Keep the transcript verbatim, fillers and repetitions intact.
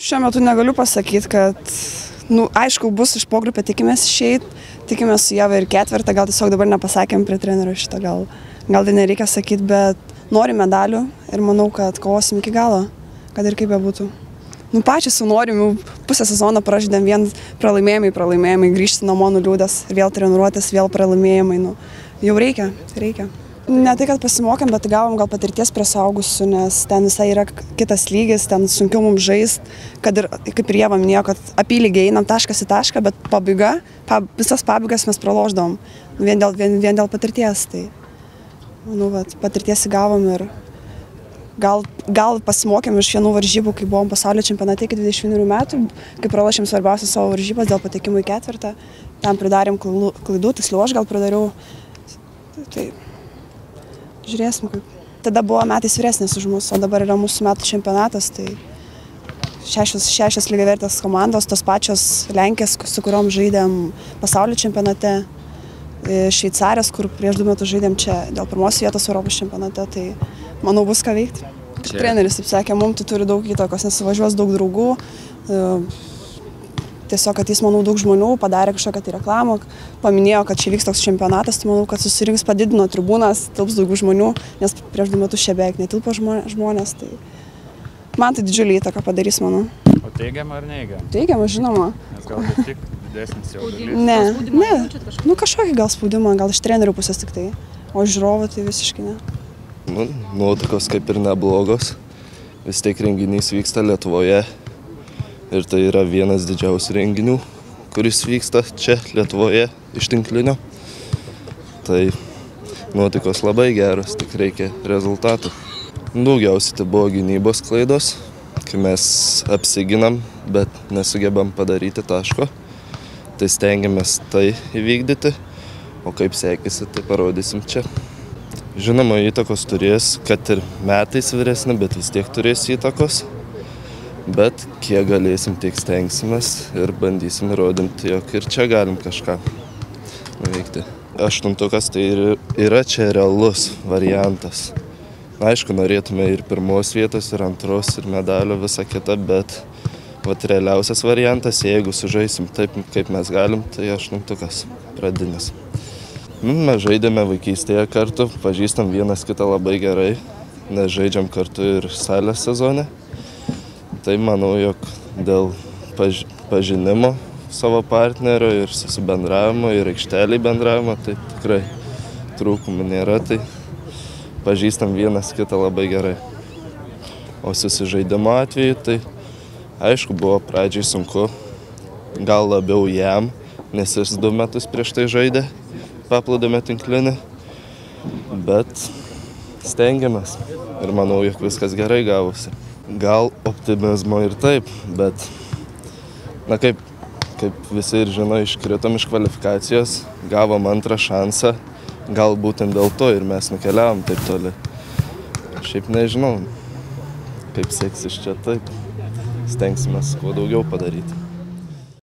Šiuo metu negaliu pasakyti, kad, nu, aišku, bus iš pogrupio, tikimės išeit, tikimės su Ieva ir ketvirtą, gal tiesiog dabar nepasakėm prie trenerio šito, gal, gal tai nereikia sakyti, bet norim medalių ir manau, kad kovosim iki galo, kad ir kaip bebūtų. Nu, pačiai su norim, pusę sezono pražydėm, vien pralaimėjimai, pralaimėjimai, grįžti namo nuliūdęs, vėl treniruotės, vėl pralaimėjimai, nu, jau reikia, reikia. Ne tai, kad pasimokėm, bet gavom gal patirties prie suaugusių, nes ten visai yra kitas lygis, ten sunkiau mums žaist, kad ir, kaip ir Ieva minėjo, kad apylygiai einam taškas į tašką, bet pabaiga, pab, visas pabaigas mes pralošdavom vien dėl, vien, vien dėl patirties. Tai, manau, vat, patirties įgavom ir gal, gal pasimokėm iš vienų varžybų, kai buvom pasaulio čempionate iki dvidešimt vienerių metų, kai pralošėm svarbiausias savo varžybas dėl patekimo į ketvirtą, tam pridarėm klaidų, klaidų tiksliau aš gal pridariau. Tai, žiūrėsim, kaip. Tada buvo metais vyresnis už mus, o dabar yra mūsų metų čempionatas, tai šešios, šešios lygiavertės komandos, tos pačios Lenkės, su kuriuom žaidėm pasaulio čempionate, Šveicarės, kur prieš du metus žaidėm čia dėl pirmos vietos Europos čempionate, tai manau bus ką veikti. Čia. Treneris, taip sakė, mums tai turi daug įtakos, nes važiuos daug draugų. Tiesiog, kad jis, manau, daug žmonių padarė kažkokią tai reklamą, paminėjo, kad čia vyks toks čempionatas, tai manau, kad susirinks, padidino tribūnas, tilps daugiau žmonių, nes prieš du metus čia beveik netilpo žmonės, tai man tai didžiulį įtaką padarys, manau. O teigiama ar neigiama? Teigiama, žinoma. Nes gal kaip tik didesnis jau dalys? Ne, ne, nu kažkokį gal spaudimą, gal iš trenerių pusės tik tai, o iš žiūrovų tai visiškai ne. Nu, nuotaikos kaip ir neblogos, vis tiek renginys vyksta Lietuvoje. Ir tai yra vienas didžiausių renginių, kuris vyksta čia Lietuvoje iš tinklinio. Tai nuotaikos labai geros, tik reikia rezultatų. Daugiausiai tai buvo gynybos klaidos, kai mes apsiginam, bet nesugebam padaryti taško. Tai stengiamės tai įvykdyti, o kaip sekėsi, tai parodysim čia. Žinoma, įtakos turės, kad ir metais vyresni, bet vis tiek turės įtakos. Bet kiek galėsim, tiek stengsimės ir bandysim įrodinti, jog ir čia galim kažką nuveikti. Aštuntukas tai yra čia realus variantas. Aišku, norėtume ir pirmos vietos, ir antros, ir medalio, visą kitą, bet vat, realiausias variantas, jeigu sužaisim taip, kaip mes galim, tai aštuntukas pradinis. Nu, mes žaidėme vaikystėje kartu, pažįstam vienas kitą labai gerai, nes žaidžiam kartu ir salės sezone. Tai manau, jog dėl paž pažinimo savo partnerio ir susibendravimo ir aikštelį bendravimo, tai tikrai trūkumų nėra, tai pažįstam vienas kitą labai gerai. O susižaidimo atveju, tai aišku, buvo pradžiai sunku, gal labiau jam, nes jis du metus prieš tai žaidė paplūdimio tinklinį, bet stengiamės ir manau, jog viskas gerai gavosi. Gal optimizmo ir taip, bet, na kaip, kaip visi ir žino, iškritom iš kvalifikacijos, gavom antrą šansą, gal būtent dėl to ir mes nukeliavom taip toli. Šiaip nežinau, kaip seksis čia taip, stengsimės kuo daugiau padaryti.